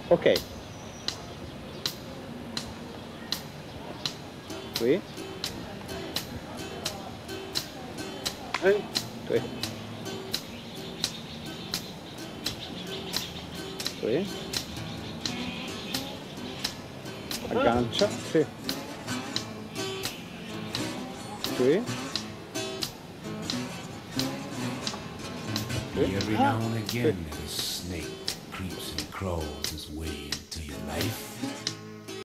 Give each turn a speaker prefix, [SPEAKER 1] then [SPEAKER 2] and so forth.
[SPEAKER 1] Ok. Qui. Qui. Qui. Aggancia, sì. Qui.
[SPEAKER 2] Every now and again, a snake creeps and crawls his way into your life.